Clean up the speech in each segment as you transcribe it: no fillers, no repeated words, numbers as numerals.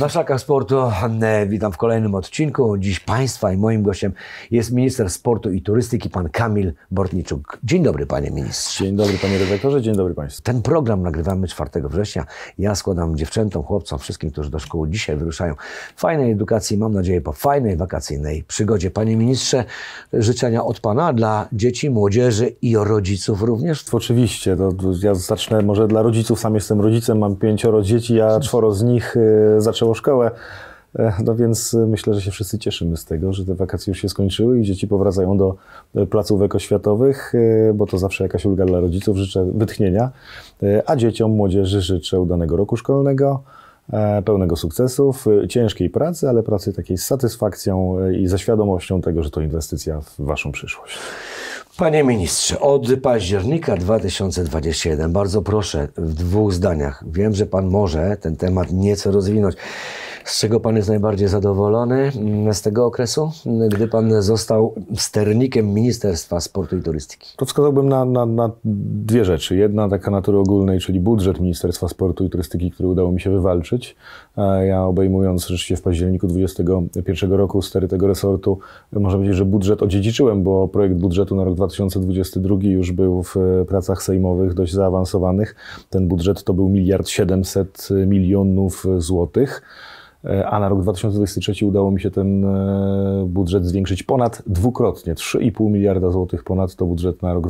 Na Szlakach Sportu witam w kolejnym odcinku. Dziś Państwa i moim gościem jest minister sportu i turystyki, pan Kamil Bortniczuk. Dzień dobry, panie ministrze. Dzień dobry, panie redaktorze, dzień dobry państwu. Ten program nagrywamy 4 września. Ja składam dziewczętom, chłopcom, wszystkim, którzy do szkoły dzisiaj wyruszają. Fajnej edukacji, mam nadzieję, po fajnej wakacyjnej przygodzie. Panie ministrze, życzenia od pana dla dzieci, młodzieży i rodziców również. Oczywiście, ja zacznę może dla rodziców. Sam jestem rodzicem, mam 5 dzieci, a 4 z nich zaczęło szkołę. No więc myślę, że się wszyscy cieszymy z tego, że te wakacje już się skończyły i dzieci powracają do placówek oświatowych, bo to zawsze jakaś ulga dla rodziców. Życzę wytchnienia, a dzieciom, młodzieży życzę udanego roku szkolnego, pełnego sukcesów, ciężkiej pracy, ale pracy takiej z satysfakcją i ze świadomością tego, że to inwestycja w waszą przyszłość. Panie ministrze, od października 2021, bardzo proszę w 2 zdaniach, wiem, że pan może ten temat nieco rozwinąć. Z czego pan jest najbardziej zadowolony z tego okresu, gdy pan został sternikiem Ministerstwa Sportu i Turystyki? To wskazałbym na 2 rzeczy. Jedna taka natury ogólnej, czyli budżet Ministerstwa Sportu i Turystyki, który udało mi się wywalczyć. Ja obejmując rzeczywiście w październiku 2021 roku stery tego resortu, można powiedzieć, że budżet odziedziczyłem, bo projekt budżetu na rok 2022 już był w pracach sejmowych dość zaawansowanych. Ten budżet to był 1,7 miliarda złotych. A na rok 2023 udało mi się ten budżet zwiększyć ponad 2-krotnie, 3,5 miliarda złotych ponad to budżet na rok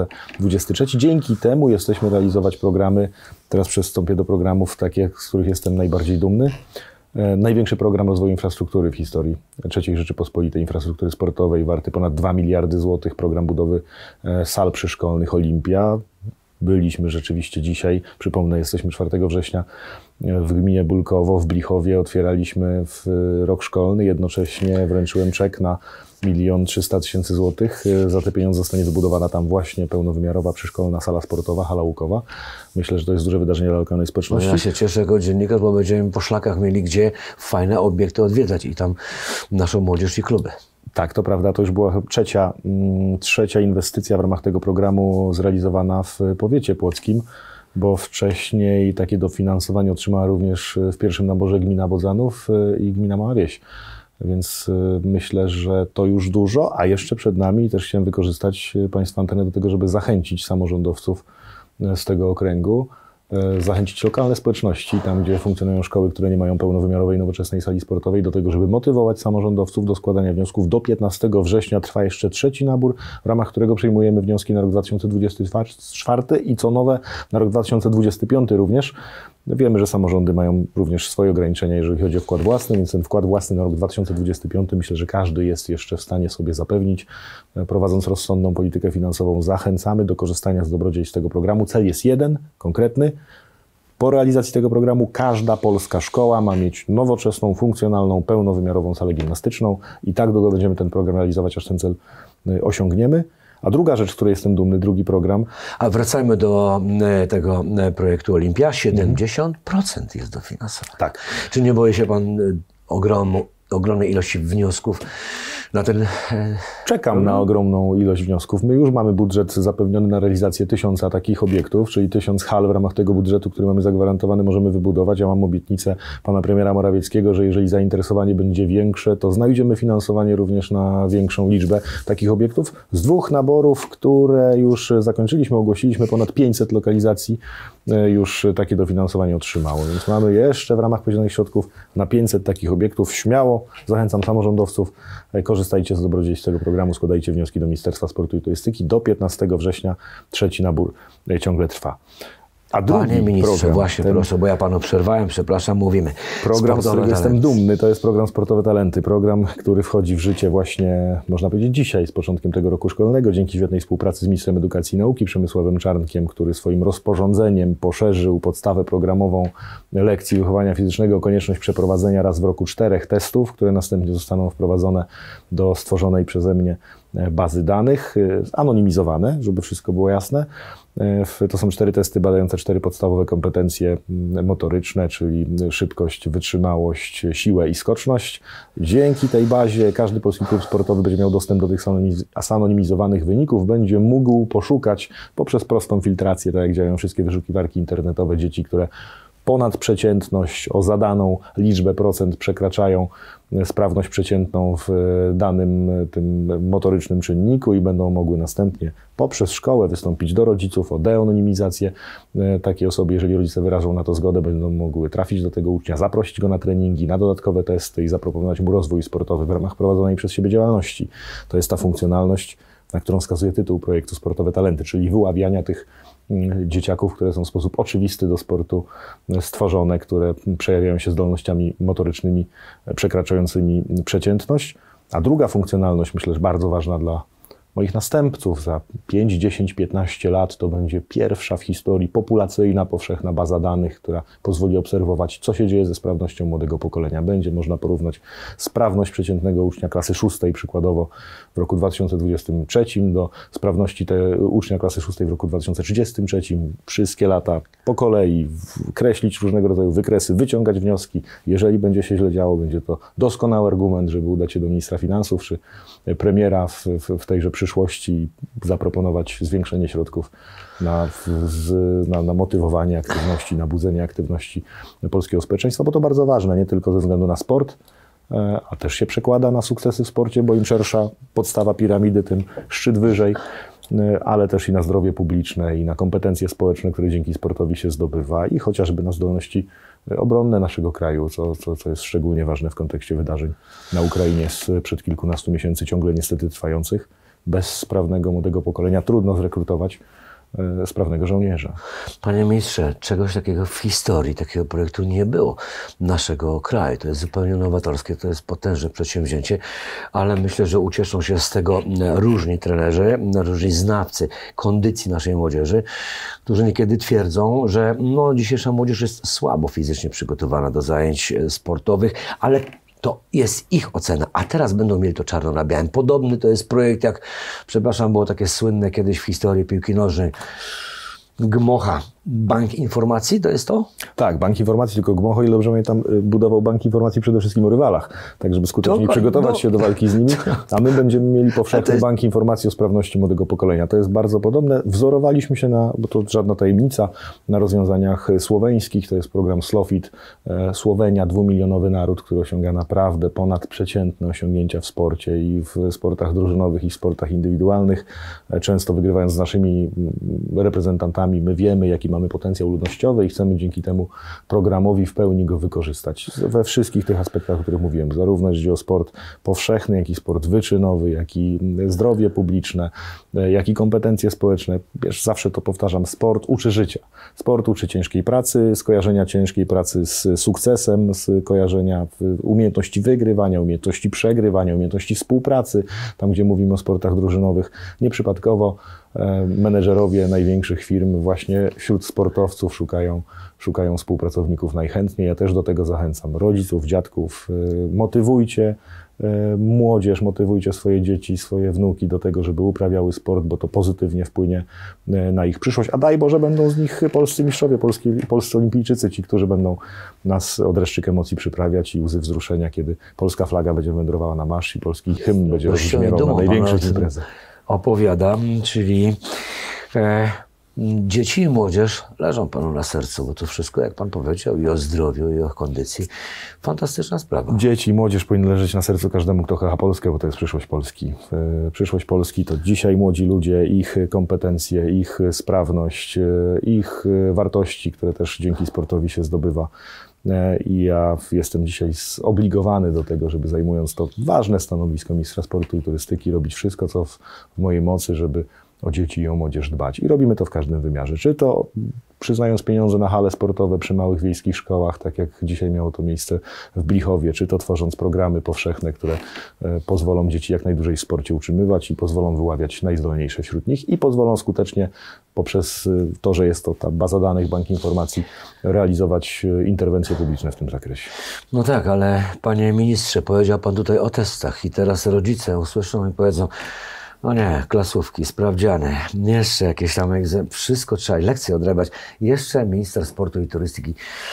2023. Dzięki temu jesteśmy realizować programy, teraz przystąpię do programów takie, z których jestem najbardziej dumny. Największy program rozwoju infrastruktury w historii III Rzeczypospolitej, infrastruktury sportowej, warty ponad 2 miliardy złotych, program budowy sal przyszkolnych Olimpia. Byliśmy rzeczywiście dzisiaj, przypomnę, jesteśmy 4 września w gminie Bulkowo, w Blichowie, otwieraliśmy w rok szkolny, jednocześnie wręczyłem czek na 1 300 000 złotych. Za te pieniądze zostanie wybudowana tam właśnie pełnowymiarowa przyszkolna sala sportowa, hala łukowa. Myślę, że to jest duże wydarzenie dla lokalnej społeczności. Ja się cieszę jako dziennikarz, bo będziemy po szlakach mieli gdzie fajne obiekty odwiedzać i tam naszą młodzież i kluby. Tak, to prawda. To już była trzecia inwestycja w ramach tego programu zrealizowana w powiecie płockim, bo wcześniej takie dofinansowanie otrzymała również w pierwszym naborze gmina Bodzanów i gmina Mała Wieś. Więc myślę, że to już dużo, a jeszcze przed nami i też chciałem wykorzystać państwa antenę do tego, żeby zachęcić samorządowców z tego okręgu, zachęcić lokalne społeczności, tam gdzie funkcjonują szkoły, które nie mają pełnowymiarowej, nowoczesnej sali sportowej, do tego, żeby motywować samorządowców do składania wniosków. Do 15 września trwa jeszcze 3. nabór, w ramach którego przyjmujemy wnioski na rok 2024 i co nowe na rok 2025 również. Wiemy, że samorządy mają również swoje ograniczenia, jeżeli chodzi o wkład własny, więc ten wkład własny na rok 2025 myślę, że każdy jest jeszcze w stanie sobie zapewnić. Prowadząc rozsądną politykę finansową, zachęcamy do korzystania z dobrodziejstw tego programu. Cel jest jeden, konkretny. Po realizacji tego programu każda polska szkoła ma mieć nowoczesną, funkcjonalną, pełnowymiarową salę gimnastyczną i tak długo będziemy ten program realizować, aż ten cel osiągniemy. A druga rzecz, z której jestem dumny, drugi program. A wracajmy do tego projektu Olimpia. 70% jest dofinansowane. Tak. Czy nie boi się pan ogromnej ilości wniosków na ten... Czekam na ogromną ilość wniosków. My już mamy budżet zapewniony na realizację 1000 takich obiektów, czyli 1000 hal w ramach tego budżetu, który mamy zagwarantowany, możemy wybudować. Ja mam obietnicę pana premiera Morawieckiego, że jeżeli zainteresowanie będzie większe, to znajdziemy finansowanie również na większą liczbę takich obiektów. Z 2 naborów, które już zakończyliśmy, ogłosiliśmy, ponad 500 lokalizacji już takie dofinansowanie otrzymało. Więc mamy jeszcze w ramach podzielonych środków na 500 takich obiektów. Śmiało zachęcam samorządowców, korzystajcie z dobrodziejstw tego programu, składajcie wnioski do Ministerstwa Sportu i Turystyki. Do 15 września 3. nabór ciągle trwa. A drugi Panie ministrze, program, właśnie proszę, bo ja panu przerwałem, przepraszam, mówimy. Program, z którego jestem dumny, to jest program Sportowe Talenty. Program, który wchodzi w życie właśnie, można powiedzieć, dzisiaj, z początkiem tego roku szkolnego, dzięki świetnej współpracy z ministrem edukacji i nauki Przemysławem Czarnkiem, który swoim rozporządzeniem poszerzył podstawę programową lekcji wychowania fizycznego o konieczność przeprowadzenia raz w roku 4 testów, które następnie zostaną wprowadzone do stworzonej przeze mnie bazy danych, anonimizowane, żeby wszystko było jasne. To są 4 testy badające 4 podstawowe kompetencje motoryczne, czyli szybkość, wytrzymałość, siłę i skoczność. Dzięki tej bazie każdy polski klub sportowy będzie miał dostęp do tych zanonimizowanych wyników, będzie mógł poszukać poprzez prostą filtrację, tak jak działają wszystkie wyszukiwarki internetowe, dzieci, które ponadprzeciętność, o zadaną liczbę procent przekraczają sprawność przeciętną w danym tym motorycznym czynniku i będą mogły następnie poprzez szkołę wystąpić do rodziców o deanonimizację takiej osoby. Jeżeli rodzice wyrażą na to zgodę, będą mogły trafić do tego ucznia, zaprosić go na treningi, na dodatkowe testy i zaproponować mu rozwój sportowy w ramach prowadzonej przez siebie działalności. To jest ta funkcjonalność, na którą wskazuje tytuł projektu Sportowe Talenty, czyli wyławiania tych dzieciaków, które są w sposób oczywisty do sportu stworzone, które przejawiają się zdolnościami motorycznymi przekraczającymi przeciętność. A druga funkcjonalność, myślę, że bardzo ważna dla moich następców, za 5, 10, 15 lat to będzie pierwsza w historii populacyjna, powszechna baza danych, która pozwoli obserwować, co się dzieje ze sprawnością młodego pokolenia. Będzie można porównać sprawność przeciętnego ucznia klasy 6 przykładowo w roku 2023 do sprawności ucznia klasy 6 w roku 2033. Wszystkie lata po kolei kreślić różnego rodzaju wykresy, wyciągać wnioski. Jeżeli będzie się źle działo, będzie to doskonały argument, żeby udać się do ministra finansów czy premiera w tejże przyszłości i zaproponować zwiększenie środków na motywowanie aktywności, na budzenie aktywności polskiego społeczeństwa, bo to bardzo ważne, nie tylko ze względu na sport, a też się przekłada na sukcesy w sporcie, bo im szersza podstawa piramidy, tym szczyt wyżej, ale też i na zdrowie publiczne i na kompetencje społeczne, które dzięki sportowi się zdobywa i chociażby na zdolności obronne naszego kraju, co jest szczególnie ważne w kontekście wydarzeń na Ukrainie sprzed kilkunastu miesięcy, ciągle niestety trwających. Bez sprawnego młodego pokolenia trudno zrekrutować sprawnego żołnierza. Panie ministrze, czegoś takiego w historii, takiego projektu nie było naszego kraju. To jest zupełnie nowatorskie, to jest potężne przedsięwzięcie, ale myślę, że ucieszą się z tego różni trenerzy, różni znawcy kondycji naszej młodzieży, którzy niekiedy twierdzą, że dzisiejsza młodzież jest słabo fizycznie przygotowana do zajęć sportowych, ale to jest ich ocena, a teraz będą mieli to czarno na białym. Podobny to jest projekt, jak, przepraszam, było takie słynne kiedyś w historii piłki nożnej, Gmocha. Bank informacji to jest to? Tak, bank informacji, tylko Gmocho, ile dobrze pamiętam, budował bank informacji przede wszystkim o rywalach, tak żeby skutecznie przygotować się do walki z nimi, a my będziemy mieli powszechny bank informacji o sprawności młodego pokolenia. To jest bardzo podobne. Wzorowaliśmy się bo to żadna tajemnica, na rozwiązaniach słoweńskich. To jest program Slofit. Słowenia, 2-milionowy naród, który osiąga naprawdę ponadprzeciętne osiągnięcia w sporcie i w sportach drużynowych i w sportach indywidualnych, często wygrywając z naszymi reprezentantami. My wiemy, jaki mamy potencjał ludnościowy i chcemy dzięki temu programowi w pełni go wykorzystać. We wszystkich tych aspektach, o których mówiłem, zarówno jeśli chodzi o sport powszechny, jak i sport wyczynowy, jak i zdrowie publiczne, jak i kompetencje społeczne. Wiesz, zawsze to powtarzam, sport uczy życia. Sport uczy ciężkiej pracy, skojarzenia ciężkiej pracy z sukcesem, skojarzenia umiejętności wygrywania, umiejętności przegrywania, umiejętności współpracy, tam gdzie mówimy o sportach drużynowych. Nieprzypadkowo menedżerowie największych firm właśnie wśród sportowców szukają współpracowników najchętniej. Ja też do tego zachęcam rodziców, dziadków. Motywujcie młodzież, motywujcie swoje dzieci, swoje wnuki do tego, żeby uprawiały sport, bo to pozytywnie wpłynie na ich przyszłość. A daj Boże, będą z nich polscy mistrzowie, polscy olimpijczycy, ci, którzy będą nas od reszczyk emocji przyprawiać i łzy wzruszenia, kiedy polska flaga będzie wędrowała na marsz i polski hymn będzie rozbrzmiewał na największych imprezach. Opowiadam, czyli dzieci i młodzież leżą Panu na sercu, bo to wszystko, jak Pan powiedział, i o zdrowiu, i o kondycji. Fantastyczna sprawa. Dzieci i młodzież powinny leżeć na sercu każdemu, kto kocha Polskę, bo to jest przyszłość Polski. Przyszłość Polski to dzisiaj młodzi ludzie, ich kompetencje, ich sprawność, ich wartości, które też dzięki sportowi się zdobywa. I ja jestem dzisiaj zobligowany do tego, żeby zajmując to ważne stanowisko ministra sportu i turystyki, robić wszystko, co w mojej mocy, żeby o dzieci i o młodzież dbać. I robimy to w każdym wymiarze. Czy to przyznając pieniądze na hale sportowe przy małych wiejskich szkołach, tak jak dzisiaj miało to miejsce w Blichowie, czy to tworząc programy powszechne, które pozwolą dzieci jak najdłużej w sporcie utrzymywać i pozwolą wyławiać najzdolniejsze wśród nich i pozwolą skutecznie poprzez to, że jest to ta baza danych, bank informacji, realizować interwencje publiczne w tym zakresie. No tak, ale panie ministrze, powiedział Pan tutaj o testach i teraz rodzice usłyszą i powiedzą: O nie, klasówki, sprawdziany, jeszcze jakieś tam wszystko trzeba, lekcje odrabiać. Jeszcze minister sportu i turystyki,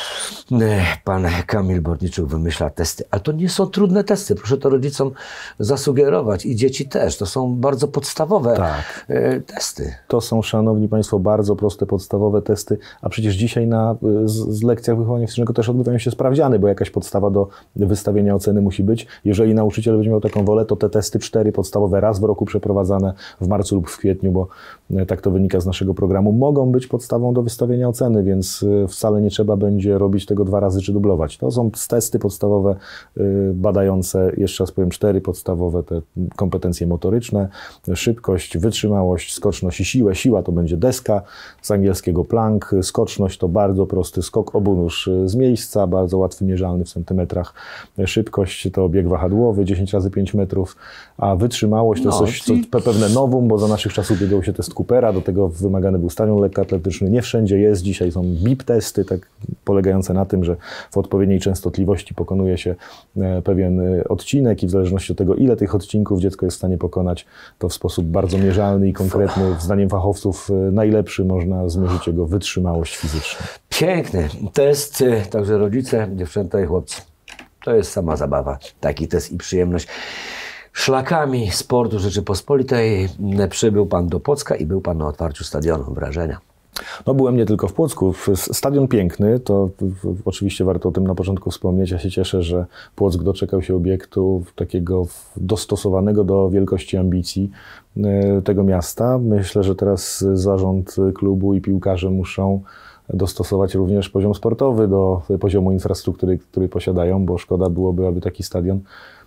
pan Kamil Bortniczuk wymyśla testy. Ale to nie są trudne testy, proszę to rodzicom zasugerować i dzieci też. To są bardzo podstawowe testy. To są, szanowni państwo, bardzo proste, podstawowe testy, a przecież dzisiaj z lekcjach wychowania fizycznego też odbywają się sprawdziany, bo jakaś podstawa do wystawienia oceny musi być. Jeżeli nauczyciel będzie miał taką wolę, to te testy 4 podstawowe raz w roku przeprowadzane w marcu lub w kwietniu, bo tak to wynika z naszego programu, mogą być podstawą do wystawienia oceny, więc wcale nie trzeba będzie robić tego 2 razy czy dublować. To są testy podstawowe badające, jeszcze raz powiem, 4 podstawowe te kompetencje motoryczne, szybkość, wytrzymałość, skoczność i siłę. Siła to będzie deska, z angielskiego plank, skoczność to bardzo prosty skok obunóż z miejsca, bardzo łatwy, mierzalny w centymetrach. Szybkość to bieg wahadłowy, 10 razy 5 metrów, a wytrzymałość to coś, co pewne nowum, bo za naszych czasów biegał się test Coopera, do tego wymagany był stadion lekkoatletyczny. Nie wszędzie jest, dzisiaj są BIP testy, tak polegające na tym, że w odpowiedniej częstotliwości pokonuje się pewien odcinek i w zależności od tego, ile tych odcinków dziecko jest w stanie pokonać, to w sposób bardzo mierzalny i konkretny, zdaniem fachowców najlepszy, można zmierzyć jego wytrzymałość fizyczną. Piękny test, także rodzice, dziewczęta i chłopcy. To jest sama zabawa, taki test i przyjemność. Szlakami sportu Rzeczypospolitej przybył pan do Płocka i był pan na otwarciu stadionu. Wrażenia? No, byłem nie tylko w Płocku. Stadion piękny, to oczywiście warto o tym na początku wspomnieć. Ja się cieszę, że Płock doczekał się obiektu takiego dostosowanego do wielkości ambicji tego miasta. Myślę, że teraz zarząd klubu i piłkarze muszą dostosować również poziom sportowy do poziomu infrastruktury, który posiadają, bo szkoda byłoby, aby taki stadion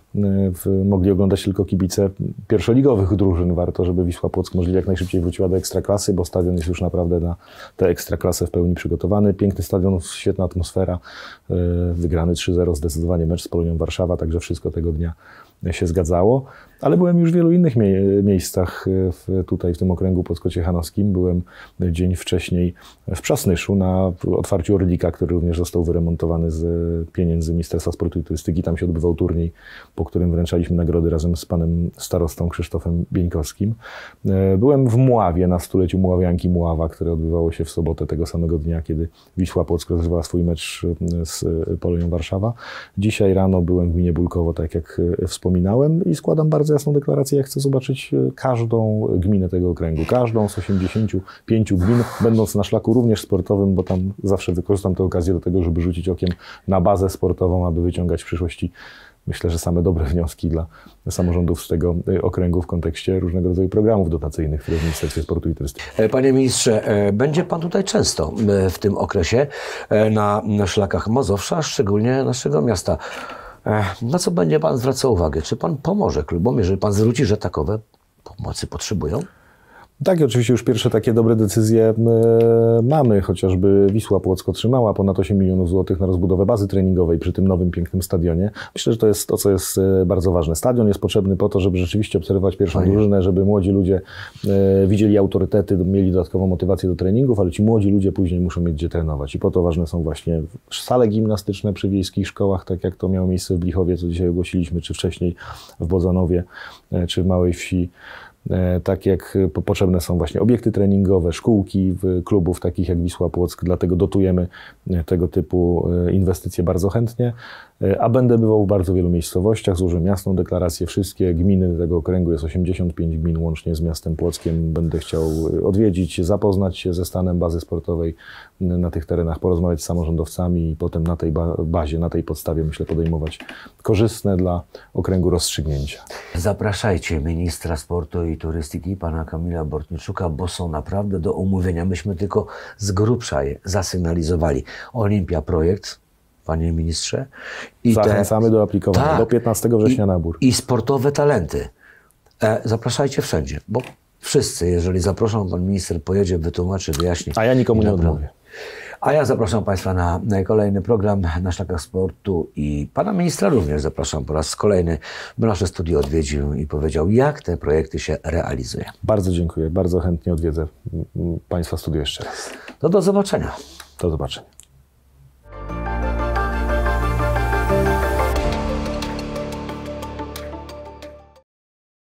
mogli oglądać tylko kibice pierwszoligowych drużyn. Warto, żeby Wisła Płock możliwie jak najszybciej wróciła do Ekstraklasy, bo stadion jest już naprawdę na tę Ekstraklasę w pełni przygotowany. Piękny stadion, świetna atmosfera, wygrany 3-0 zdecydowanie mecz z Polonią Warszawa, także wszystko tego dnia się zgadzało. Ale byłem już w wielu innych miejscach tutaj w tym okręgu płocko-ciechanowskim. Byłem dzień wcześniej w Przasnyszu na otwarciu Orlika, który również został wyremontowany z pieniędzy Ministerstwa Sportu i Turystyki. Tam się odbywał turniej, po którym wręczaliśmy nagrody razem z panem starostą Krzysztofem Bieńkowskim. Byłem w Mławie na stuleciu Mławianki Mława, które odbywało się w sobotę tego samego dnia, kiedy Wisła Płock rozgrywała swój mecz z Polonią Warszawa. Dzisiaj rano byłem w gminie Bulkowo, tak jak wspominałem, i składam bardzo jasną deklarację. Ja chcę zobaczyć każdą gminę tego okręgu, każdą z 85 gmin, będąc na szlaku również sportowym, bo tam zawsze wykorzystam tę okazję do tego, żeby rzucić okiem na bazę sportową, aby wyciągać w przyszłości, myślę, że same dobre wnioski dla samorządów z tego okręgu w kontekście różnego rodzaju programów dotacyjnych, które w Ministerstwie Sportu i Turystyki. Panie ministrze, będzie pan tutaj często w tym okresie na szlakach Mazowsza, szczególnie naszego miasta. Na co będzie pan zwracał uwagę? Czy pan pomoże klubom, jeżeli pan zwróci, że takowe pomocy potrzebują? Tak, i oczywiście już pierwsze takie dobre decyzje mamy, chociażby Wisła Płock otrzymała ponad 8 milionów złotych na rozbudowę bazy treningowej przy tym nowym, pięknym stadionie. Myślę, że to jest to, co jest bardzo ważne. Stadion jest potrzebny po to, żeby rzeczywiście obserwować pierwszą drużynę, żeby młodzi ludzie widzieli autorytety, mieli dodatkową motywację do treningów, ale ci młodzi ludzie później muszą mieć gdzie trenować. I po to ważne są właśnie sale gimnastyczne przy wiejskich szkołach, tak jak to miało miejsce w Blichowie, co dzisiaj ogłosiliśmy, czy wcześniej w Bodzanowie, czy w Małej Wsi. Tak jak potrzebne są właśnie obiekty treningowe, szkółki klubów takich jak Wisła Płock, dlatego dotujemy tego typu inwestycje bardzo chętnie, a będę bywał w bardzo wielu miejscowościach, złożyłem jasną deklarację, wszystkie gminy tego okręgu, jest 85 gmin łącznie z miastem Płockiem, będę chciał odwiedzić, zapoznać się ze stanem bazy sportowej na tych terenach, porozmawiać z samorządowcami i potem na tej bazie, na tej podstawie, myślę, podejmować korzystne dla okręgu rozstrzygnięcia. Zapraszajcie ministra sportu i turystyki, pana Kamila Bortniczuka, bo są naprawdę do omówienia. Myśmy tylko z grubsza je zasygnalizowali. Olimpia projekt, panie ministrze. I zachęcamy do aplikowania. Do 15 września nabór. I sportowe talenty. Zapraszajcie wszędzie, bo wszyscy, jeżeli zaproszą, pan minister pojedzie, wytłumaczy, wyjaśni. A ja nikomu nie odmówię. A ja zapraszam państwa na kolejny program na szlakach sportu i pana ministra również zapraszam po raz kolejny, by nasze studio odwiedził i powiedział, jak te projekty się realizuje. Bardzo dziękuję, bardzo chętnie odwiedzę państwa studio jeszcze raz. To do zobaczenia. Do zobaczenia.